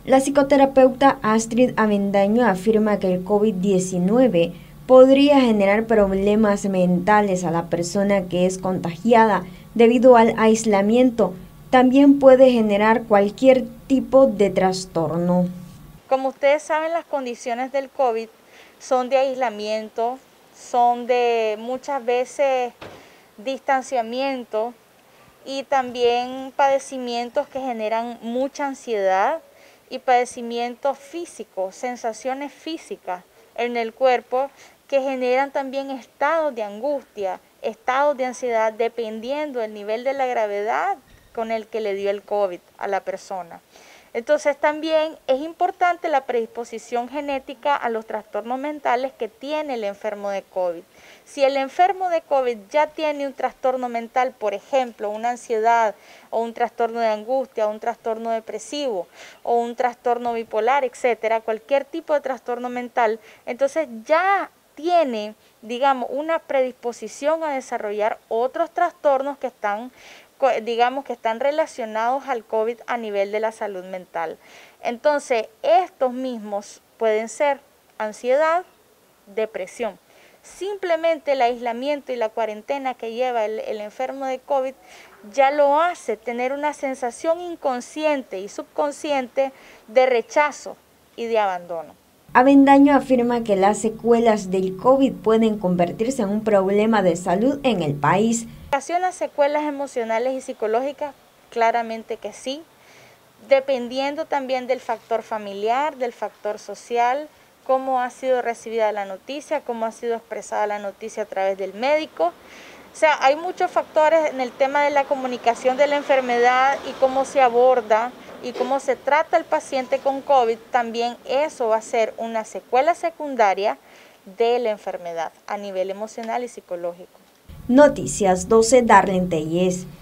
La psicoterapeuta Astrid Avendaño afirma que el COVID-19 podría generar problemas mentales a la persona que es contagiada debido al aislamiento. También puede generar cualquier tipo de trastorno. Como ustedes saben, las condiciones del COVID son de aislamiento, son de muchas veces distanciamiento y también padecimientos que generan mucha ansiedad y padecimientos físicos, sensaciones físicas en el cuerpo que generan también estados de angustia, estados de ansiedad, dependiendo del nivel de la gravedad con el que le dio el COVID a la persona. Entonces también es importante la predisposición genética a los trastornos mentales que tiene el enfermo de COVID. Si el enfermo de COVID ya tiene un trastorno mental, por ejemplo, una ansiedad o un trastorno de angustia, o un trastorno depresivo o un trastorno bipolar, etcétera, cualquier tipo de trastorno mental, entonces ya tiene, digamos, una predisposición a desarrollar otros trastornos que están relacionados al COVID a nivel de la salud mental. Entonces, estos mismos pueden ser ansiedad, depresión. Simplemente el aislamiento y la cuarentena que lleva el enfermo de COVID ya lo hace tener una sensación inconsciente y subconsciente de rechazo y de abandono. Avendaño afirma que las secuelas del COVID pueden convertirse en un problema de salud en el país. ¿Ocasiona secuelas emocionales y psicológicas? Claramente que sí, dependiendo también del factor familiar, del factor social, cómo ha sido recibida la noticia, cómo ha sido expresada la noticia a través del médico. O sea, hay muchos factores en el tema de la comunicación de la enfermedad y cómo se aborda y cómo se trata al paciente con COVID. También eso va a ser una secuela secundaria de la enfermedad a nivel emocional y psicológico. Noticias 12, Darlene Telles.